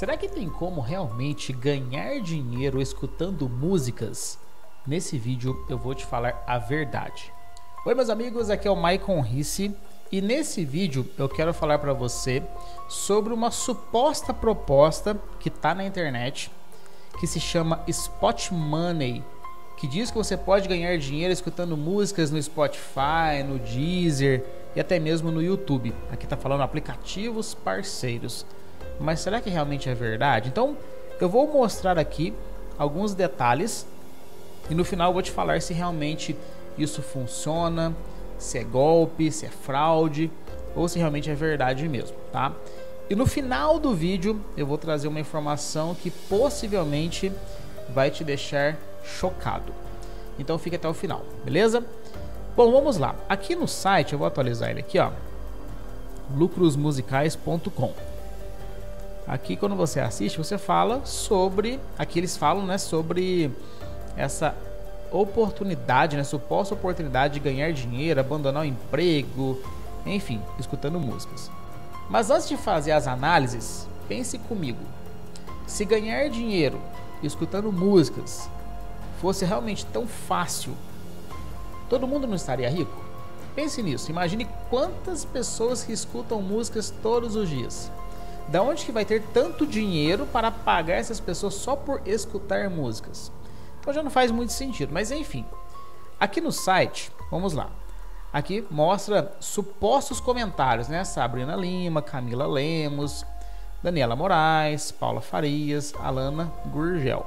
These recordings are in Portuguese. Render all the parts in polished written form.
Será que tem como realmente ganhar dinheiro escutando músicas? Nesse vídeo eu vou te falar a verdade. Oi meus amigos, aqui é o Maicon Risse e nesse vídeo eu quero falar para você sobre uma suposta proposta que está na internet que se chama Spot Money, que diz que você pode ganhar dinheiro escutando músicas no Spotify, no Deezer e até mesmo no YouTube. Aqui está falando aplicativos parceiros. Mas será que realmente é verdade? Então eu vou mostrar aqui alguns detalhes e no final eu vou te falar se realmente isso funciona, se é golpe, se é fraude ou se realmente é verdade mesmo, tá? E no final do vídeo eu vou trazer uma informação que possivelmente vai te deixar chocado. Então fique até o final, beleza? Bom, vamos lá. Aqui no site, eu vou atualizar ele aqui, ó, lucrosmusicais.com. Aqui quando você assiste, você fala sobre, aqui eles falam, né, sobre essa oportunidade, né, suposta oportunidade de ganhar dinheiro, abandonar o emprego, enfim, escutando músicas. Mas antes de fazer as análises, pense comigo. Se ganhar dinheiro escutando músicas fosse realmente tão fácil, todo mundo não estaria rico? Pense nisso, imagine quantas pessoas que escutam músicas todos os dias. Da onde que vai ter tanto dinheiro para pagar essas pessoas só por escutar músicas? Então já não faz muito sentido, mas enfim. Aqui no site, vamos lá. Aqui mostra supostos comentários, né? Sabrina Lima, Camila Lemos, Daniela Moraes, Paula Farias, Alana Gurgel.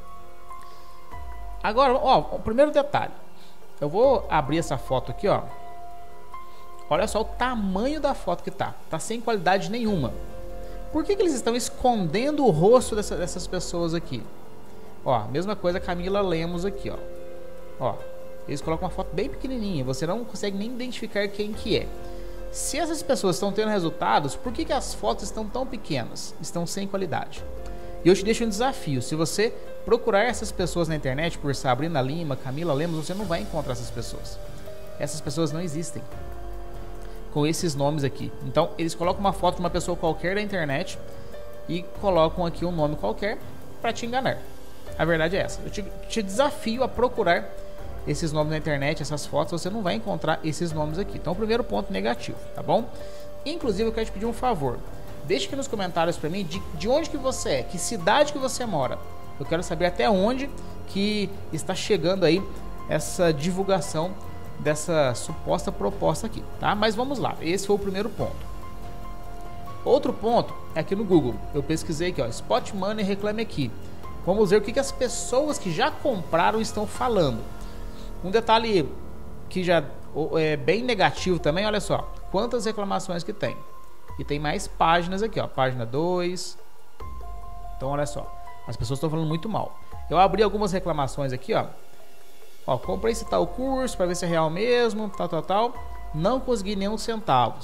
Agora, ó, o primeiro detalhe. Eu vou abrir essa foto aqui, ó. Olha só o tamanho da foto que tá. Tá sem qualidade nenhuma. Por que eles estão escondendo o rosto dessas pessoas aqui? Ó, mesma coisa Camila Lemos aqui, ó. Ó, eles colocam uma foto bem pequenininha, você não consegue nem identificar quem que é. Se essas pessoas estão tendo resultados, por que as fotos estão tão pequenas? Estão sem qualidade. E eu te deixo um desafio, se você procurar essas pessoas na internet por Sabrina Lima, Camila Lemos, você não vai encontrar essas pessoas. Essas pessoas não existem com esses nomes aqui. Então eles colocam uma foto de uma pessoa qualquer da internet e colocam aqui um nome qualquer para te enganar. A verdade é essa. Eu te desafio a procurar esses nomes na internet, essas fotos, você não vai encontrar esses nomes aqui. Então, o primeiro ponto negativo, tá bom? Inclusive, eu quero te pedir um favor. Deixe aqui nos comentários para mim de onde que você é, que cidade que você mora. Eu quero saber até onde que está chegando aí essa divulgação dessa suposta proposta aqui, tá? Mas vamos lá, esse foi o primeiro ponto. Outro ponto é aqui no Google. Eu pesquisei aqui, ó, Spot Money, reclame aqui. Vamos ver o que as pessoas que já compraram estão falando. Um detalhe que já é bem negativo também, olha só, quantas reclamações que tem. E tem mais páginas aqui, ó, página 2. Então olha só, as pessoas estão falando muito mal. Eu abri algumas reclamações aqui, ó. Ó, comprei esse tal curso para ver se é real mesmo, tal. Não consegui nenhum centavo.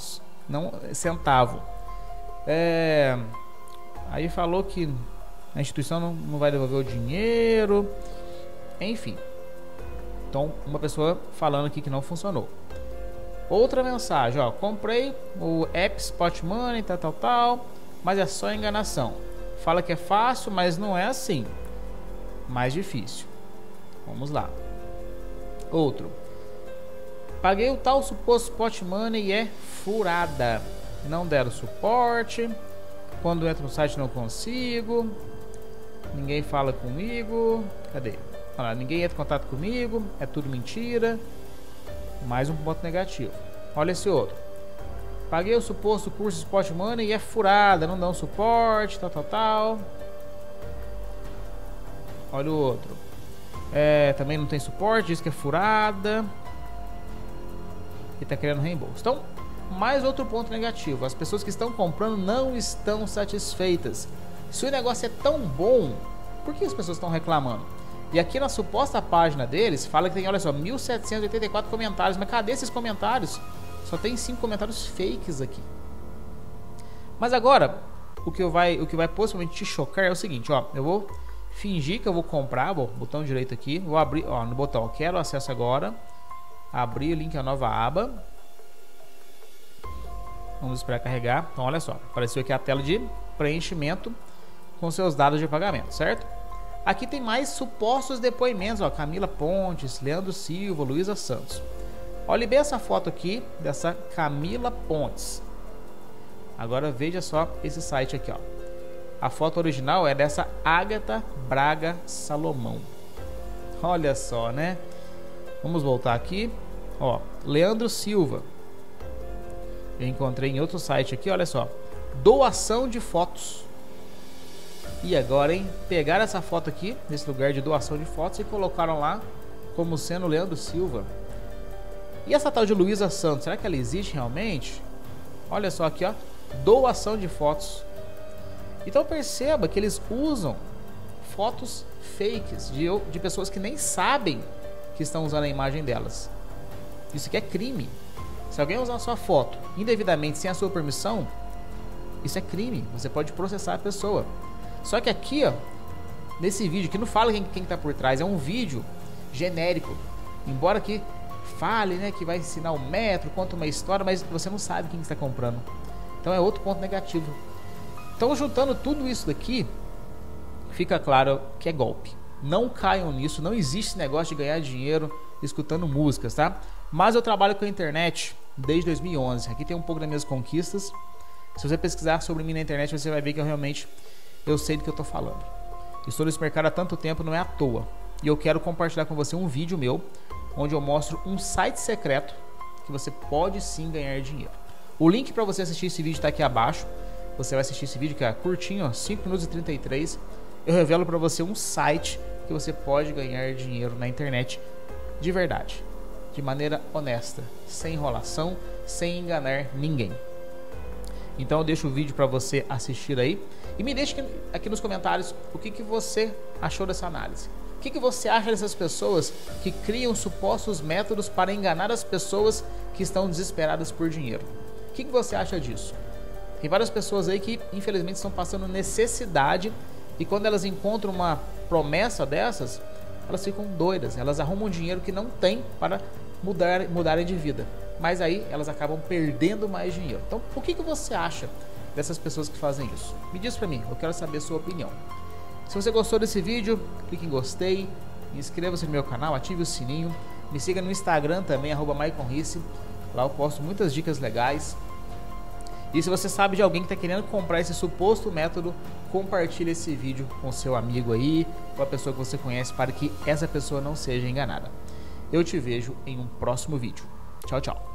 Aí falou que a instituição não vai devolver o dinheiro. Enfim. Então, uma pessoa falando aqui que não funcionou. Outra mensagem, ó. Comprei o app Spot Money, tal. Mas é só enganação. Fala que é fácil, mas não é assim. Mais difícil. Vamos lá. Outro. Paguei o tal suposto Spot Money e é furada. Não deram suporte. Quando entro no site não consigo. Ninguém fala comigo. Cadê? Olha lá, ninguém entra em contato comigo. É tudo mentira. Mais um ponto negativo. Olha esse outro. Paguei o suposto curso Spot Money e é furada. Não dão suporte. Tal. Olha o outro. Também não tem suporte, diz que é furada e tá querendo reembolso. Então, mais outro ponto negativo. As pessoas que estão comprando não estão satisfeitas. Se o negócio é tão bom, por que as pessoas estão reclamando? E aqui na suposta página deles, fala que tem, olha só, 1.784 comentários. Mas cadê esses comentários? Só tem 5 comentários fakes aqui. Mas agora, o que vai possivelmente te chocar é o seguinte, ó. Eu vou fingir que eu vou comprar, botão direito aqui, vou abrir, ó, no botão quero acesso agora, abrir o link a nova aba, vamos esperar carregar. Então olha só, apareceu aqui a tela de preenchimento com seus dados de pagamento, certo? Aqui tem mais supostos depoimentos, ó, Camila Pontes, Leandro Silva, Luísa Santos. Olhe bem essa foto aqui dessa Camila Pontes. Agora veja só esse site aqui, ó. A foto original é dessa Ágata Braga Salomão. Olha só, né? Vamos voltar aqui, ó, Leandro Silva. Eu encontrei em outro site aqui, olha só. Doação de fotos. E agora, hein? Pegaram essa foto aqui, nesse lugar de doação de fotos, e colocaram lá como sendo Leandro Silva. E essa tal de Luísa Santos, será que ela existe realmente? Olha só aqui, ó. Doação de fotos. Então perceba que eles usam fotos fakes de pessoas que nem sabem que estão usando a imagem delas. Isso aqui é crime. Se alguém usar a sua foto indevidamente sem a sua permissão, isso é crime. Você pode processar a pessoa. Só que aqui, ó, nesse vídeo, que não fala quem está por trás, é um vídeo genérico. Embora que fale, né, que vai ensinar o método, conta uma história, mas você não sabe quem está comprando. Então é outro ponto negativo. Então, juntando tudo isso daqui, fica claro que é golpe. Não caiam nisso, não existe negócio de ganhar dinheiro escutando músicas, tá? Mas eu trabalho com a internet desde 2011. Aqui tem um pouco das minhas conquistas. Se você pesquisar sobre mim na internet, você vai ver que eu sei do que eu tô falando. Estou nesse mercado há tanto tempo, não é à toa. E eu quero compartilhar com você um vídeo meu, onde eu mostro um site secreto que você pode sim ganhar dinheiro. O link para você assistir esse vídeo está aqui abaixo. Você vai assistir esse vídeo que é curtinho, ó, 5 minutos e 33. Eu revelo para você um site que você pode ganhar dinheiro na internet de verdade, de maneira honesta, sem enrolação, sem enganar ninguém. Então eu deixo o vídeo para você assistir aí e me deixe aqui nos comentários o que você achou dessa análise. O que você acha dessas pessoas que criam supostos métodos para enganar as pessoas que estão desesperadas por dinheiro? O que você acha disso? Tem várias pessoas aí que infelizmente estão passando necessidade e quando elas encontram uma promessa dessas, elas ficam doidas, elas arrumam dinheiro que não tem para mudarem de vida, mas aí elas acabam perdendo mais dinheiro. Então, o que você acha dessas pessoas que fazem isso? Me diz pra mim, eu quero saber a sua opinião. Se você gostou desse vídeo, clique em gostei, inscreva-se no meu canal, ative o sininho, me siga no Instagram também, @maiconrice, lá eu posto muitas dicas legais. E se você sabe de alguém que está querendo comprar esse suposto método, compartilhe esse vídeo com seu amigo aí, com a pessoa que você conhece, para que essa pessoa não seja enganada. Eu te vejo em um próximo vídeo. Tchau, tchau.